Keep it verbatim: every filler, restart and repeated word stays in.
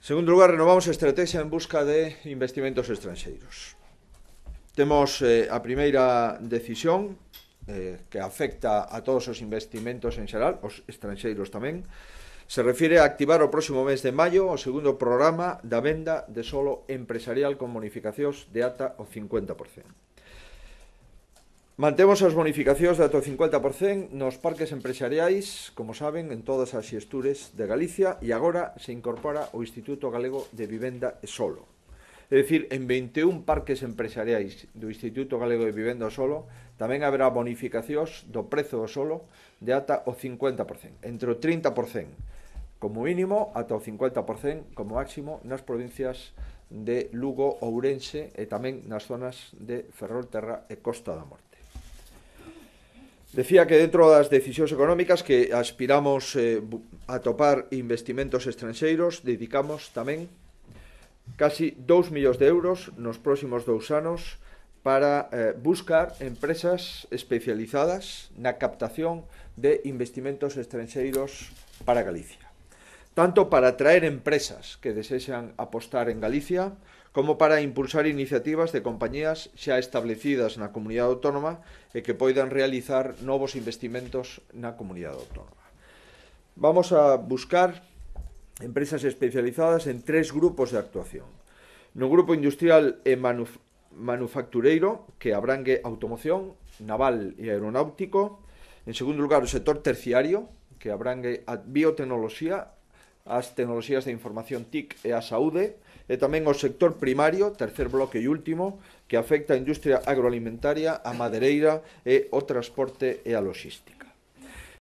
En segundo lugar, renovamos a estrategia en busca de investimentos estranxeiros. Temos eh, a primeira decisión eh, que afecta a todos os investimentos en xeral, os estranxeiros tamén. Se refire a activar o próximo mes de maio o segundo programa da venda de solo empresarial con bonificacións de ata o cincuenta por cento. Mantemos as bonificacións de ata o cincuenta por cento nos parques empresariais, como saben, en todas as xestures de Galicia, e agora se incorpora o Instituto Galego de Vivenda e Solo. É dicir, en vinte e un parques empresariais do Instituto Galego de Vivenda e Solo tamén haberá bonificacións do prezo do solo de ata o cincuenta por cento, entre o trinta por cento como mínimo ata o cincuenta por cento como máximo nas provincias de Lugo, Ourense e tamén nas zonas de Ferrolterra e Costa da Morte. Decía que dentro das decisións económicas que aspiramos eh, a topar investimentos estranxeiros, dedicamos tamén casi dous millóns de euros nos próximos dous anos para eh, buscar empresas especializadas na captación de investimentos estranxeiros para Galicia. Tanto para atraer empresas que desexan apostar en Galicia, como para impulsar iniciativas de compañías xa establecidas na comunidade autónoma e que poidan realizar novos investimentos na comunidade autónoma. Vamos a buscar empresas especializadas en tres grupos de actuación. No grupo industrial e manuf manufactureiro, que abrangue automoción, naval e aeronáutico. En segundo lugar, o sector terciario, que abrangue a biotecnoloxía, as tecnoloxías de información T I C e a saúde, e tamén o sector primario, tercer bloque e último, que afecta a industria agroalimentaria, a madereira e o transporte e a logística.